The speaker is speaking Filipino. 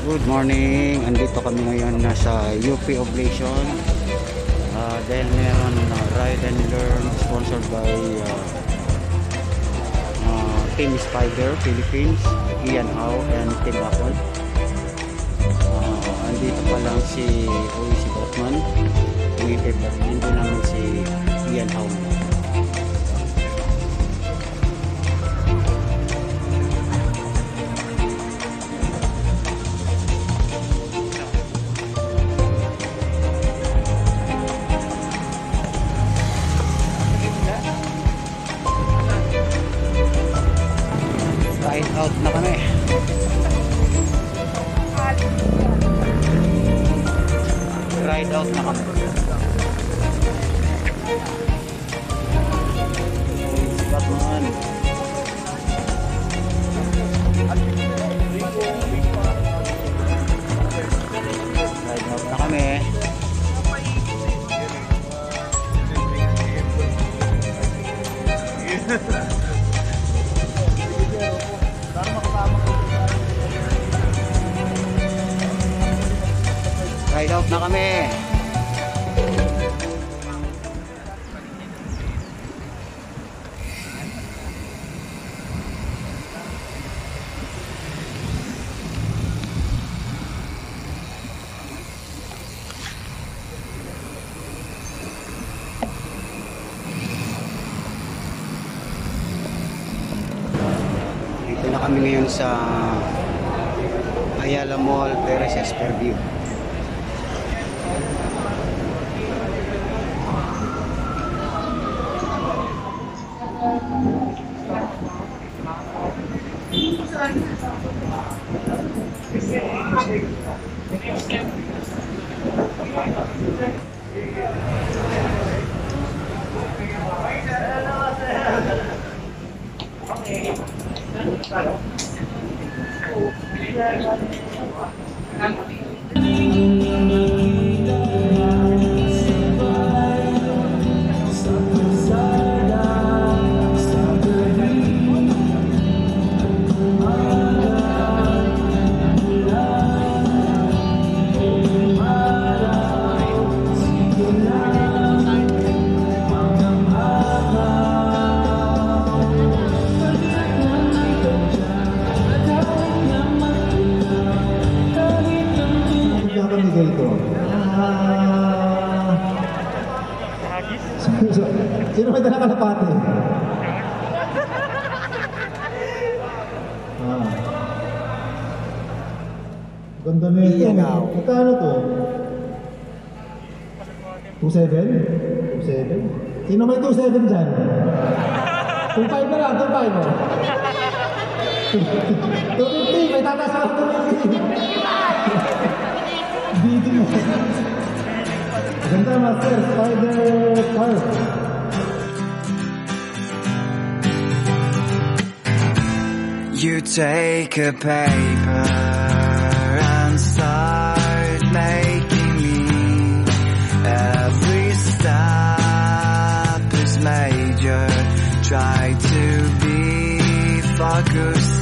Good morning, andito kami ngayon nasa UP Oblation dahil meron ride and learn sponsored by Team SPYDER Philippines, Ian Howe and Team APOL. Andito pa lang si Batman, hindi naman si Ian Howe. Ride out na kami. Ride out na kami. Sikat naman. Ride out na kami. Ride out na kami. Dito na kami ngayon sa Ayala Mall, Perez Esperview. Sino may dala kalapati? Ganda na ito. Magkano to? 2.7? 2.7? Sino may 2.7 dyan? 2.5 na lang, 2.5 mo. 2.50, may tatas ako 2.50. Bidi mo. Ganda, master, SPYDER car. You take a paper and start making me. Every step is major. Try to be focused